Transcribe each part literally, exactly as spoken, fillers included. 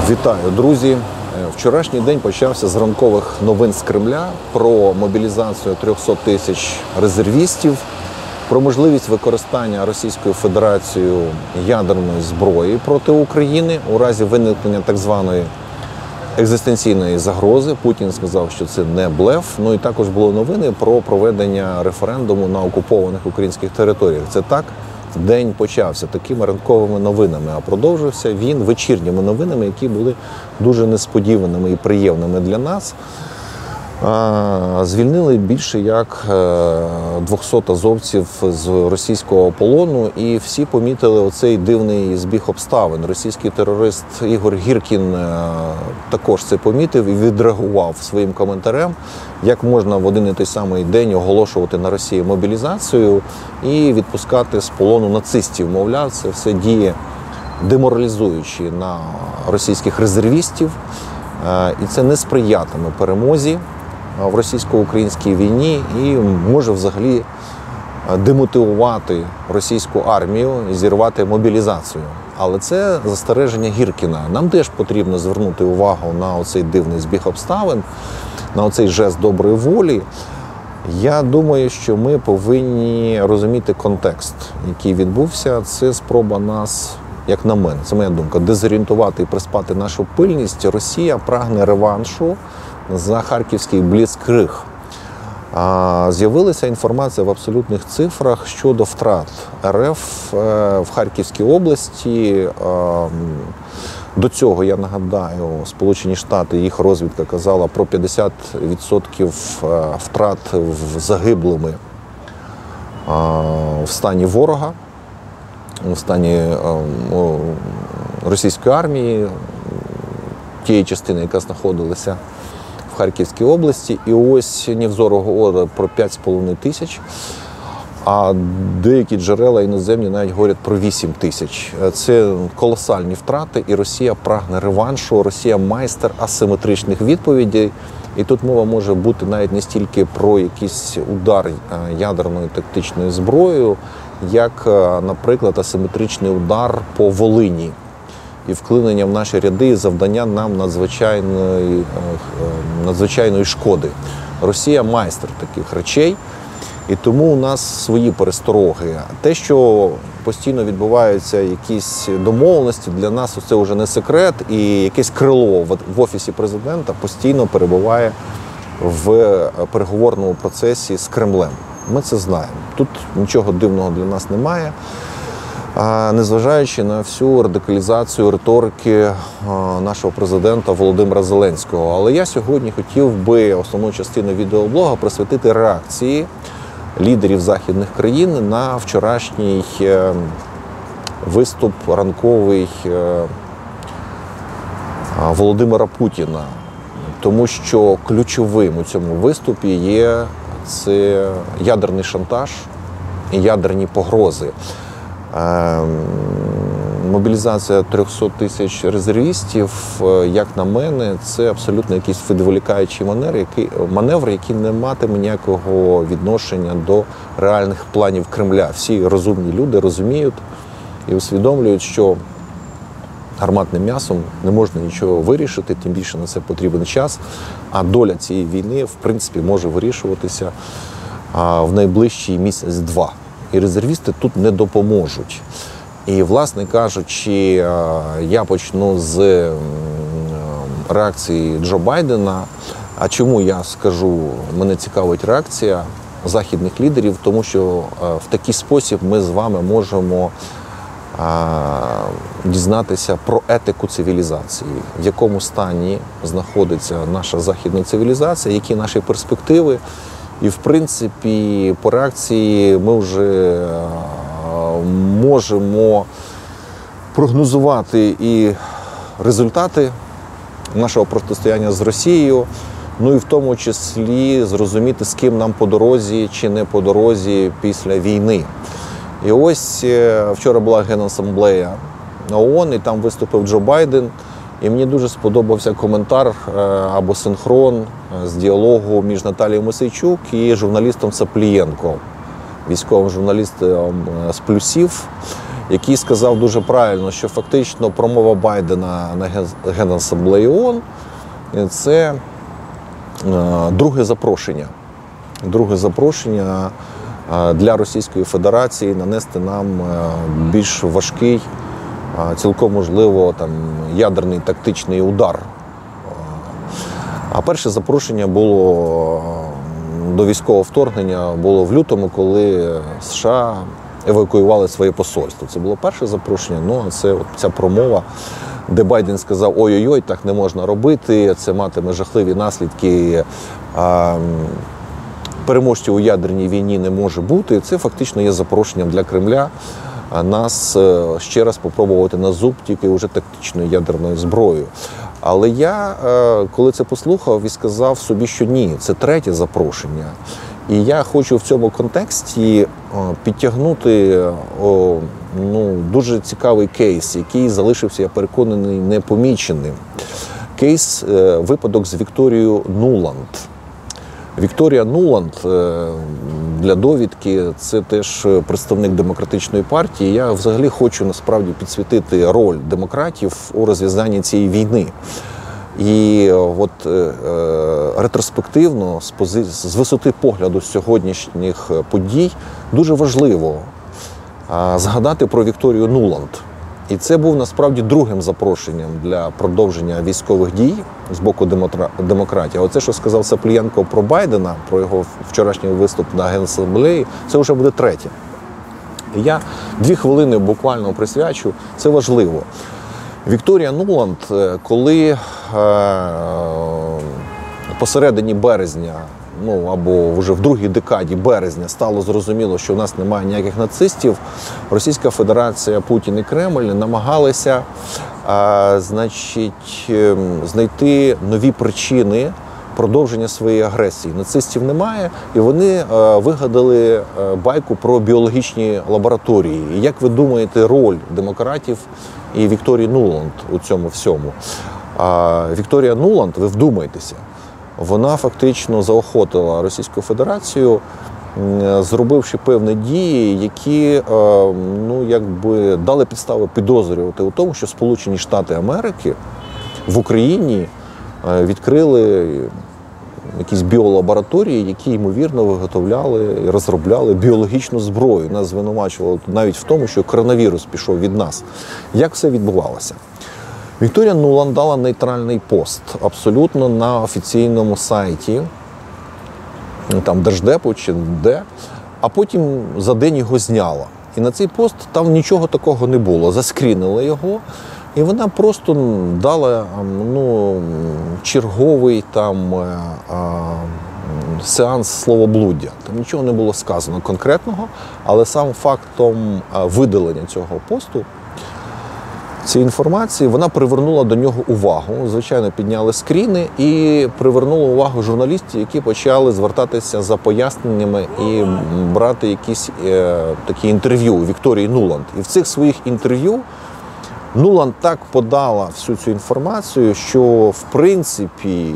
Вітаю, друзі! Вчорашній день почався з ранкових новин з Кремля про мобілізацію трьохсот тисяч резервістів, про можливість використання Російською Федерацією ядерної зброї проти України у разі виникнення так званої екзистенційної загрози. Путін сказав, що це не блеф. Ну і також були новини про проведення референдуму на окупованих українських територіях. Це так? День почався такими ранковими новинами, а продовжився він вечірніми новинами, які були дуже несподіваними і приємними для нас. Звільнили більше як двохсот азовців з російського полону, і всі помітили оцей дивний збіг обставин. Російський терорист Ігор Гіркін також це помітив і відреагував своїм коментарем, як можна в один і той самий день оголошувати на Росії мобілізацію і відпускати з полону нацистів. Мовляв, це все діє деморалізуючи на російських резервістів, і це не сприятиме перемозі в російсько-українській війні і може взагалі демотивувати російську армію і зірвати мобілізацію. Але це застереження Гіркіна. Нам теж потрібно звернути увагу на оцей дивний збіг обставин, на оцей жест доброї волі. Я думаю, що ми повинні розуміти контекст, який відбувся. Це спроба нас, як на мене, це моя думка, дезорієнтувати і приспати нашу пильність. Росія прагне реваншу за харківський бліцкриг. З'явилася інформація в абсолютних цифрах щодо втрат РФ в Харківській області. До цього, я нагадаю, Сполучені Штати, їх розвідка казала про п'ятдесят відсотків втрат в загиблими в стані ворога, в стані російської армії, тієї частини, яка знаходилася в Харківській області. І ось Невзоров говорить про п'ять з половиною тисяч, а деякі джерела іноземні навіть говорять про вісім тисяч. Це колосальні втрати, і Росія прагне реваншу, Росія майстер асиметричних відповідей. І тут мова може бути навіть не стільки про якийсь удар ядерною тактичною зброєю, як, наприклад, асиметричний удар по Волині і вклинення в наші ряди і завдання нам надзвичайної, надзвичайної шкоди. Росія майстер таких речей, і тому у нас свої перестороги. Те, що постійно відбуваються якісь домовленості, для нас це вже не секрет, і якесь крило в Офісі Президента постійно перебуває в переговорному процесі з Кремлем. Ми це знаємо. Тут нічого дивного для нас немає, незважаючи на всю радикалізацію риторики нашого президента Володимира Зеленського. Але я сьогодні хотів би основну частину відеоблога присвятити реакції лідерів західних країн на вчорашній виступ ранковий Володимира Путіна. Тому що ключовим у цьому виступі є це ядерний шантаж і ядерні погрози. Мобілізація трьохсот тисяч резервістів, як на мене, це абсолютно якийсь відволікаючий маневр, який, маневр, який не матиме ніякого відношення до реальних планів Кремля. Всі розумні люди розуміють і усвідомлюють, що гарматним м'ясом не можна нічого вирішити, тим більше на це потрібен час, а доля цієї війни, в принципі, може вирішуватися в найближчий місяць-два. І резервісти тут не допоможуть. І, власне кажучи, я почну з реакції Джо Байдена. А чому я скажу, мене цікавить реакція західних лідерів? Тому що в такий спосіб ми з вами можемо дізнатися про етику цивілізації, в якому стані знаходиться наша західна цивілізація, які наші перспективи. І, в принципі, по реакції ми вже можемо прогнозувати і результати нашого протистояння з Росією, ну і в тому числі зрозуміти, з ким нам по дорозі чи не по дорозі після війни. І ось вчора була Генасамблея ООН, і там виступив Джо Байден. І мені дуже сподобався коментар або синхрон з діалогу між Наталією Мосійчук і журналістом Цаплієнко, військовим журналістом з «Плюсів». який сказав дуже правильно, що фактично промова Байдена на Генасамблеї ООН – це друге запрошення. Друге запрошення для Російської Федерації нанести нам більш важкий, цілком можливо, там, ядерний тактичний удар. А перше запрошення було до військового вторгнення було в лютому, коли США евакуювали своє посольство. Це було перше запрошення, ну а це от ця промова, де Байден сказав, ой-ой-ой, так не можна робити, це матиме жахливі наслідки, а, переможців у ядерній війні не може бути. Це фактично є запрошенням для Кремля нас ще раз спробувати на зуб тільки вже тактичною ядерною зброєю. Але я, коли це послухав, і сказав собі, що ні, це третє запрошення. І я хочу в цьому контексті підтягнути ну, дуже цікавий кейс, який залишився, я переконаний, непоміченим. Кейс, випадок з Вікторією Нуланд. Вікторія Нуланд, для довідки, це теж представник демократичної партії. Я взагалі хочу насправді підсвітити роль демократів у розв'язанні цієї війни. І от е, ретроспективно, з, пози... з висоти погляду сьогоднішніх подій, дуже важливо а, згадати про Вікторію Нуланд. І це був насправді другим запрошенням для продовження військових дій з боку демокра... демократії. Оце, що сказав Саплієнко про Байдена, про його вчорашній виступ на Генасамблеї, це вже буде третє. І я дві хвилини буквально присвячу, це важливо. Вікторія Нуланд, коли е, посередині березня, ну або вже в другій декаді березня стало зрозуміло, що в нас немає ніяких нацистів, Російська Федерація, Путін і Кремль намагалися е, значить, е, знайти нові причини продовження своєї агресії. Нацистів немає, і вони е, вигадали е, байку про біологічні лабораторії. І як ви думаєте, роль демократів і Вікторії Нуланд у цьому всьому? А Вікторія Нуланд, ви вдумайтеся, вона фактично заохотила Російську Федерацію, зробивши певні дії, які ну, якби дали підстави підозрювати у тому, що Сполучені Штати Америки в Україні відкрили якісь біолабораторії, які, ймовірно, виготовляли і розробляли біологічну зброю. Нас звинувачували навіть в тому, що коронавірус пішов від нас. Як все відбувалося? Вікторія Нуланд дала нейтральний пост абсолютно на офіційному сайті, там Держдепу чи де, а потім за день його зняла. І на цей пост там нічого такого не було. Заскрінили його, і вона просто дала ну, черговий там а, сеанс словоблуддя. Там нічого не було сказано конкретного, але сам фактом видалення цього посту, цієї інформації, вона привернула до нього увагу. Звичайно, підняли скріни і привернула увагу журналістів, які почали звертатися за поясненнями і брати якісь е, такі інтерв'ю у Вікторії Нуланд. І в цих своїх інтерв'ю Нуланд так подала всю цю інформацію, що, в принципі,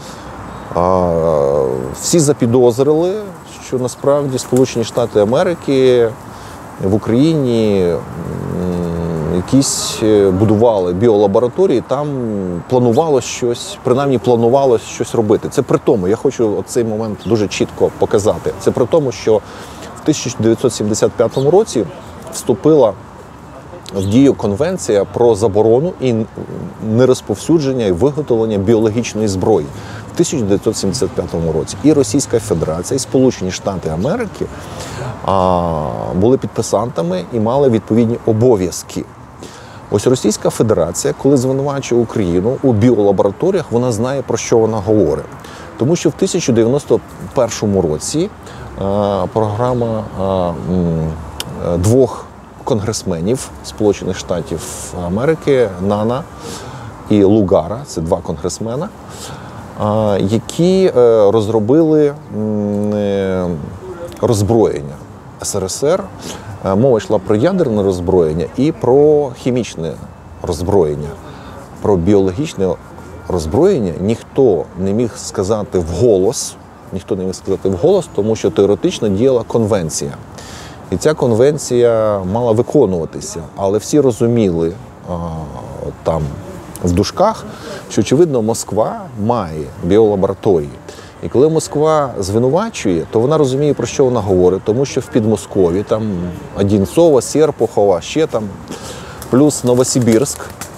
е, всі запідозрили, що насправді Сполучені Штати Америки в Україні якісь будували біолабораторії, там планувалося щось, принаймні планувалося щось робити. Це при тому, я хочу цей момент дуже чітко показати, це при тому, що в тисяча дев'ятсот сімдесят п'ятому році вступила в дію конвенція про заборону і нерозповсюдження і виготовлення біологічної зброї в тисяча дев'ятсот сімдесят п'ятому році. І Російська Федерація, і Сполучені Штати Америки а, були підписантами і мали відповідні обов'язки. Ось Російська Федерація, коли звинувачує Україну у біолабораторіях, вона знає, про що вона говорить. Тому що в тисяча дев'ятсот дев'яносто першому році а, програма а, м, двох конгресменів Сполучених Штатів Америки, Нана і Лугара, це два конгресмена, а, які а, розробили м, роззброєння ес ер ес ер. Мова йшла про ядерне роззброєння і про хімічне роззброєння. Про біологічне роззброєння ніхто не міг сказати вголос, ніхто не міг сказати вголос, тому що теоретично діяла конвенція. І ця конвенція мала виконуватися, але всі розуміли а, там в дужках, що, очевидно, Москва має біолабораторії. І коли Москва звинувачує, то вона розуміє, про що вона говорить, тому що в Підмосков'ї, там Одинцово, Серпухова, ще там, плюс Новосибірськ,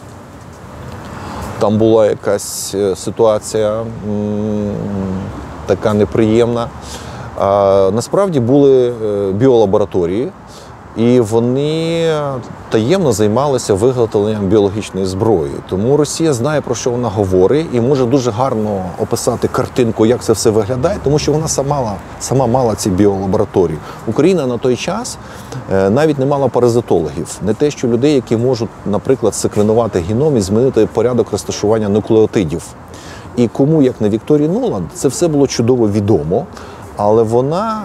там була якась ситуація м, така неприємна. А, насправді були біолабораторії, і вони таємно займалися виготовленням біологічної зброї. Тому Росія знає, про що вона говорить, і може дуже гарно описати картинку, як це все виглядає, тому що вона сама, сама мала ці біолабораторії. Україна на той час навіть не мала паразитологів. Не те, що людей, які можуть, наприклад, секвенувати геном і змінити порядок розташування нуклеотидів. І кому, як не Вікторії Нуланд, це все було чудово відомо. Але вона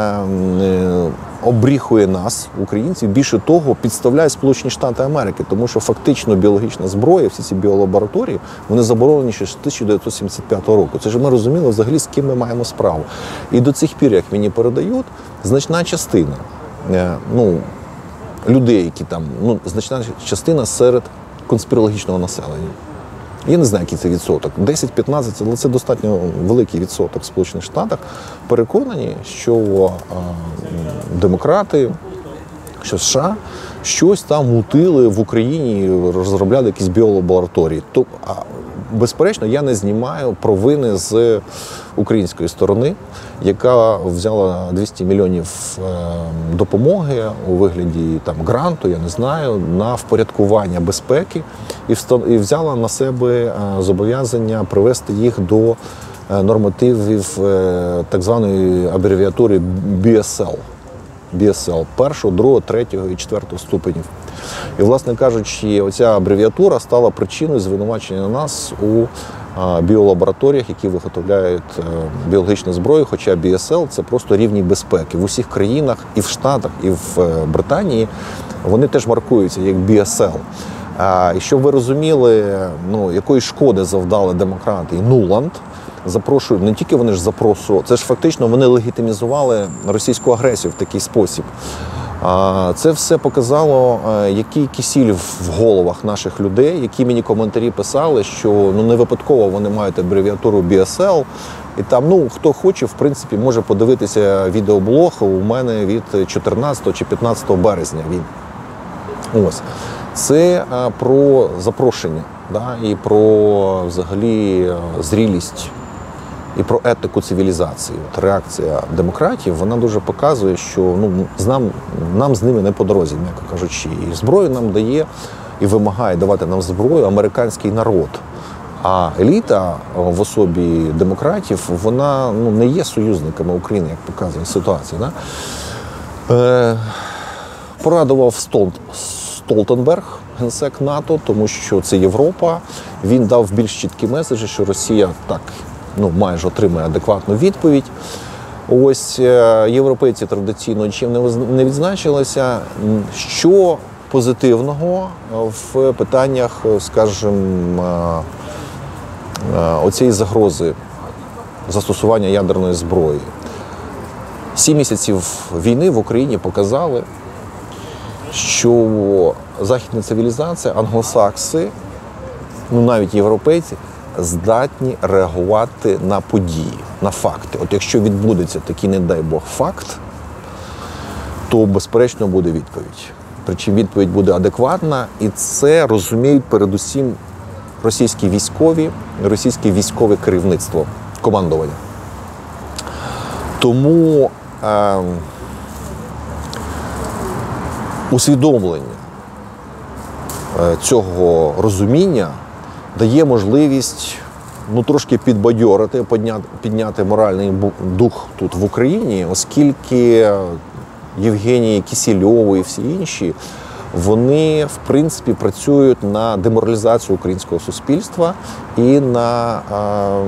е, обріхує нас, українців, більше того, підставляє Сполучені Штати Америки, тому що фактично біологічна зброя, всі ці біолабораторії, вони заборонені ще з тисяча дев'ятсот сімдесят п'ятого року. Це ж ми розуміли взагалі, з ким ми маємо справу. І до цих пір, як мені передають, значна частина е, ну, людей, які там, ну, значна частина серед конспірологічного населення. Я не знаю, який це відсоток. десять-п'ятнадцять, але це достатньо великий відсоток в Сполучених Штатах. Переконані, що е, демократи, що США щось там мутили в Україні, розробляли якісь біолабораторії. То, а, безперечно, я не знімаю провини з української сторони, яка взяла двісті мільйонів е, допомоги у вигляді там гранту, я не знаю, на впорядкування безпеки і, встав, і взяла на себе е, зобов'язання привести їх до е, нормативів е, так званої абревіатури бі ес ел. бі ес ел першого, другого, третього і четвертого ступенів. І, власне кажучи, оця абревіатура стала причиною звинувачення нас у біолабораторіях, які виготовляють біологічну зброю, хоча бі ес ел – це просто рівні безпеки. В усіх країнах, і в Штатах, і в Британії, вони теж маркуються як бі ес ел. І щоб ви розуміли, ну, якої шкоди завдали демократи і Нуланд, запрошують, не тільки вони ж запрошували, це ж фактично вони легітимізували російську агресію в такий спосіб. Це все показало, який кисіль в головах наших людей, які мені коментарі писали, що ну, не випадково вони мають абревіатуру бі ес ел. І там, ну, хто хоче, в принципі, може подивитися відеоблог у мене від чотирнадцятого чи п'ятнадцятого березня. Він. Ось. Це про запрошення, да, і про, взагалі, зрілість, і про етику цивілізації. От реакція демократів, вона дуже показує, що ну, нам, нам з ними не по дорозі, м'яко кажучи. І зброю нам дає і вимагає давати нам зброю американський народ. А еліта в особі демократів, вона ну, не є союзниками України, як показує ситуація. Да? Е, порадував Стол, Столтенберг, генсек НАТО, тому що це Європа. Він дав більш чіткі меседжі, що Росія так, ну, майже отримає адекватну відповідь. Ось європейці традиційно чим не відзначилися. Що позитивного в питаннях, скажімо, оцієї загрози застосування ядерної зброї? Сім місяців війни в Україні показали, що західна цивілізація, англосакси, ну навіть європейці, здатні реагувати на події, на факти. От якщо відбудеться такий, не дай Бог, факт, то, безперечно, буде відповідь. Причому відповідь буде адекватна, і це розуміють передусім російські військові, російське військове керівництво, командування. Тому е, усвідомлення е, цього розуміння дає можливість ну, трошки підбадьорити, підняти, підняти моральний дух тут в Україні, оскільки Євгеній Кісільов і всі інші, вони, в принципі, працюють на деморалізацію українського суспільства і на а,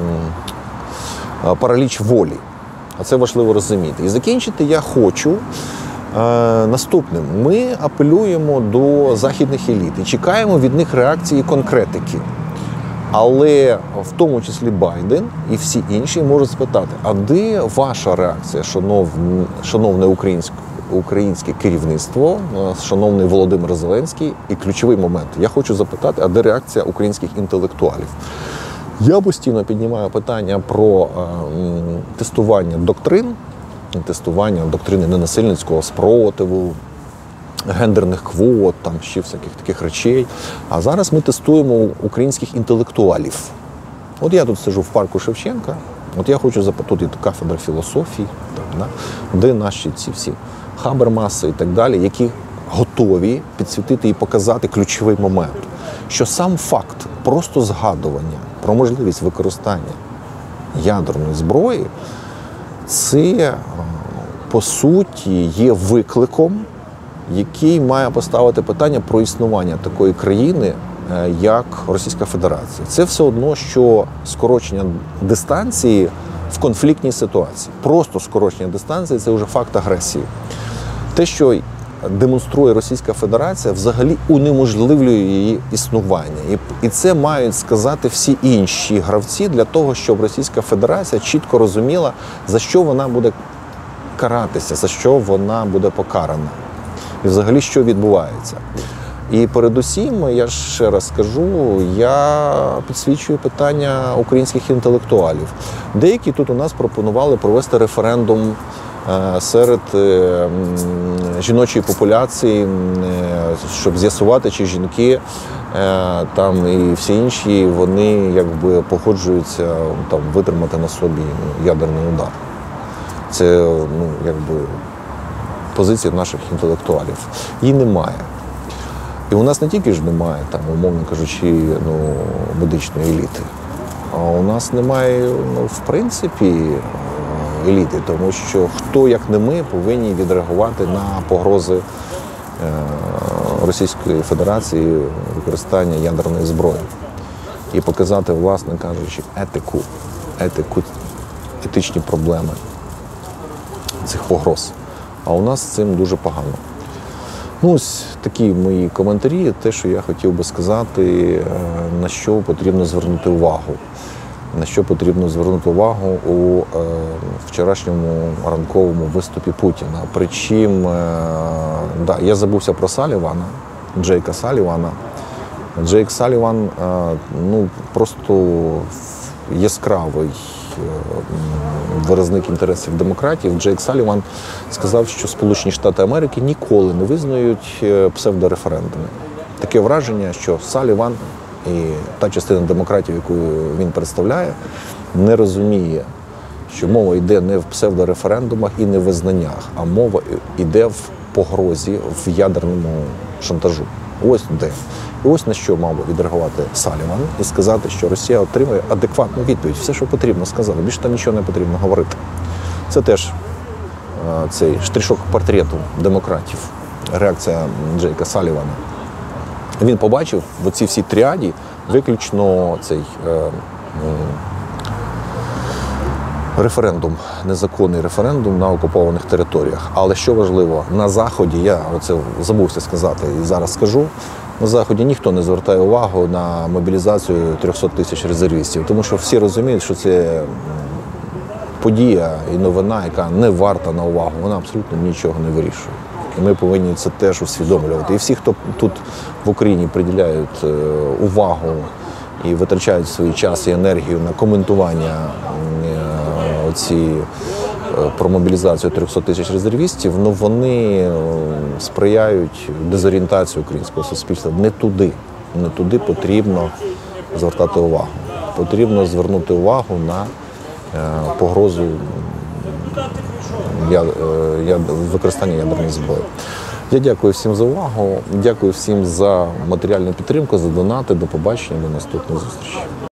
параліч волі. А це важливо розуміти. І закінчити я хочу а, наступним. Ми апелюємо до західних еліт і чекаємо від них реакції конкретики. Але в тому числі Байден і всі інші можуть спитати, а де ваша реакція, шановне українське українське керівництво, шановний Володимир Зеленський, і ключовий момент. Я хочу запитати, а де реакція українських інтелектуалів? Я постійно піднімаю питання про е, тестування доктрин, тестування доктрини ненасильницького спротиву, гендерних квот, там ще всяких таких речей. А зараз ми тестуємо українських інтелектуалів. От я тут сиджу в парку Шевченка, от я хочу запитати, тут кафедра філософії, там, да, де наші ці всі хабермаси і так далі, які готові підсвітити і показати ключовий момент, що сам факт просто згадування про можливість використання ядерної зброї, це, по суті, є викликом, який має поставити питання про існування такої країни, як Російська Федерація. Це все одно, що скорочення дистанції в конфліктній ситуації. Просто скорочення дистанції – це вже факт агресії. Те, що демонструє Російська Федерація, взагалі унеможливлює її існування. І це мають сказати всі інші гравці для того, щоб Російська Федерація чітко розуміла, за що вона буде каратися, за що вона буде покарана. І взагалі, що відбувається. І передусім, я ще раз скажу, я підсвічую питання українських інтелектуалів. Деякі тут у нас пропонували провести референдум серед жіночої популяції, щоб з'ясувати, чи жінки там і всі інші, вони якби погоджуються там витримати на собі ядерний удар. Це, ну, якби позиція наших інтелектуалів. Її немає. І у нас не тільки ж немає, там, умовно кажучи, ну, медичної еліти, а у нас немає, ну, в принципі, еліти, тому що хто, як не ми, повинні відреагувати на погрози е, Російської Федерації використання ядерної зброї і показати, власне кажучи, етику, етику, етичні проблеми цих погроз. А у нас з цим дуже погано. Ну, ось такі мої коментарі, те, що я хотів би сказати, на що потрібно звернути увагу. На що потрібно звернути увагу у е, вчорашньому ранковому виступі Путіна. Причому, е, да, я забувся про Салівана, Джейка Салівана. Джейк Саліван, е, ну, просто яскравий виразник інтересів демократів. Джейк Саліван сказав, що Сполучені Штати Америки ніколи не визнають псевдореферендуми. Таке враження, що Саліван і та частина демократів, яку він представляє, не розуміє, що мова йде не в псевдореферендумах і не в визнаннях, а мова йде в погрозі, в ядерному шантажу. Ось де. І ось на що мав би відреагувати Саліван і сказати, що Росія отримує адекватну відповідь. Все, що потрібно, сказали. Більше там нічого не потрібно говорити. Це теж а, цей штришок портрету демократів. Реакція Джейка Салівана. Він побачив в оцій всій тріаді виключно цей е, е, референдум, незаконний референдум на окупованих територіях. Але що важливо, на Заході, я оце забувся сказати і зараз скажу, на Заході ніхто не звертає увагу на мобілізацію трьохсот тисяч резервістів, тому що всі розуміють, що це подія і новина, яка не варта на увагу, вона абсолютно нічого не вирішує. І ми повинні це теж усвідомлювати. І всі, хто тут в Україні приділяють увагу і витрачають свій час і енергію на коментування оці, про мобілізацію трьохсот тисяч резервістів, ну вони сприяють дезорієнтації українського суспільства. Не туди, не туди потрібно звертати увагу. Потрібно звернути увагу на погрозу використання ядерної зброї. Я дякую всім за увагу, дякую всім за матеріальну підтримку, за донати. До побачення, до наступної зустрічі.